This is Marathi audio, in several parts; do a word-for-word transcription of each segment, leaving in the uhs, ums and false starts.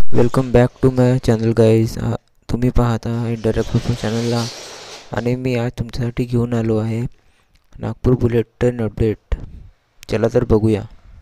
Welcome back to my channel guys. तुम्ही पाहता इंटरॅक्ट चॅनलला आणि मी आज तुमच्यासाठी घेऊन आलो आहे नागपूर बुलेट ट्रेन अपडेट. चला तर बघूया.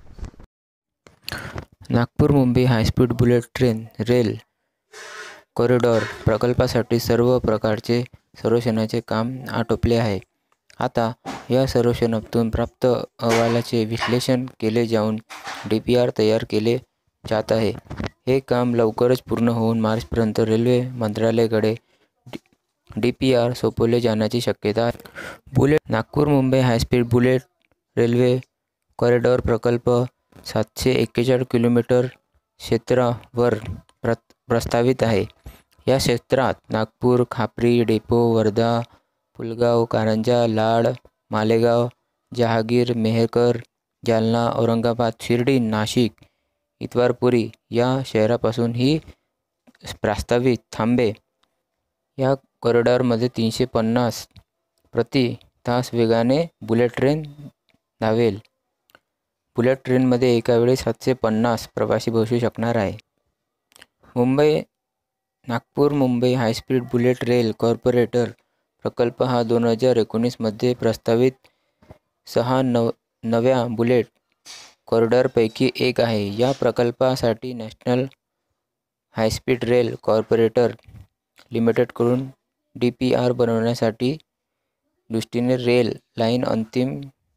Nagpur Mumbai high speed bullet train rail corridor प्रकल्पासाठी सर्व प्रकारचे सर्वेक्षणाचे काम आटोपले आहे. आता या सर्वेक्षणातून प्राप्त अहवालाचे विश्लेषण केले जाऊन डी पी आर तयार केले जात आहे. हे काम लवकरच पूर्ण होऊन मार्चपर्यंत रेल्वे मंत्रालयाकडे डी पी आर सोपवले जाण्याची शक्यता आहे. Bullet Nagpur Mumbai high speed bullet railway corridor प्रकल्प सातशे एक्केचाळीस किलोमीटर क्षेत्रावर प्र प्रस्तावित आहे. या क्षेत्रात नागपूर, खापरी, डेपो, वर्धा, पुलगाव, कारंजा, लाड, मालेगाव, जहागीर, मेहकर, जालना, औरंगाबाद, शिर्डी, नाशिक, इतवारपुरी या शहरापासून ही प्रस्तावित थांबे. या कॉरिडॉरमध्ये तीनशे पन्नास प्रति तास वेगाने बुलेट ट्रेन धावेल. बुलेट ट्रेनमध्ये एका वेळी सातशे पन्नास प्रवासी बसू शकणार आहे. Mumbai Nagpur Mumbai high speed bullet rail corporator प्रकल्प हा दोन हजार एकोणीसमध्ये प्रस्तावित सहा नव नव्या बुलेट कॉरिडॉरपैकी एक आहे. या प्रकल्पासाठी नॅशनल हायस्पीड रेल कॉर्पोरेटर लिमिटेडकडून डी पी आर बनवण्यासाठी दृष्टीने रेल लाईन अंतिम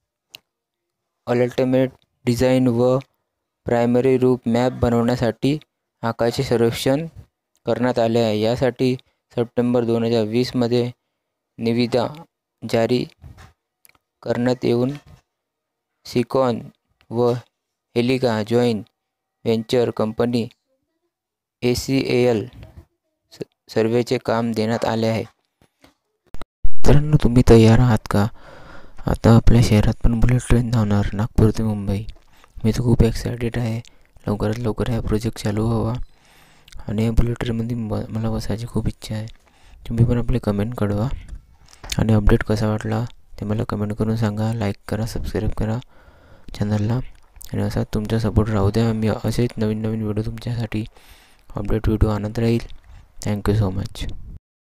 अल्टिमेट डिझाईन व प्रायमरी रूट मॅप बनवण्यासाठी आकाराचे सर्वेक्षण करण्यात आले आहे. यासाठी सप्टेंबर दोन हजार वीसमध्ये निविदा जारी करण्यात येऊन सिकॉन व Helica joint venture company A C A L सर्वेचे काम देण्यात आले आहे. मित्रांनो, तुम्ही तयार आहात का? आता आपल्या शहरात पण बुलेट ट्रेन धावणार नागपूर ते मुंबई. मी तर खूप एक्सायटेड आहे. लवकरात लवकर हा प्रोजेक्ट चालू व्हावा आणि या बुलेट ट्रेनमध्ये मला बसायची खूप इच्छा आहे. तुम्ही पण आपले कमेंट कळवा आणि अपडेट कसा वाटला ते मला कमेंट करून सांगा. लाईक करा, सबस्क्राईब करा चॅनलला आणि असा तुमचा सपोर्ट राहू द्या. मी असेच नवीन नवीन व्हिडिओ तुमच्यासाठी अपडेट व्हिडिओ आणत राहील. Thank you so much.